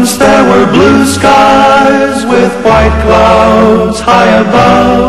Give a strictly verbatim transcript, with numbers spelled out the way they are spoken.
Once there were blue skies with white clouds high above.